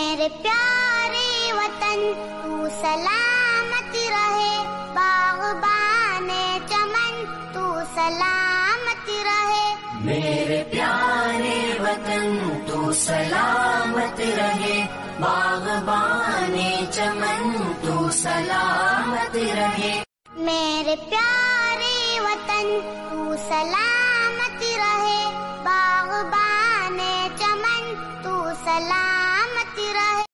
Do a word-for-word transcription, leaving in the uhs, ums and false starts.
मेरे प्यारे वतन तू सलामत रहे, बाग़बाने चमन तू सलामत रहे। मेरे प्यारे वतन तू सलामत रहे, बाग़बाने चमन तू सलामत रहे। मेरे प्यारे वतन तू सलामत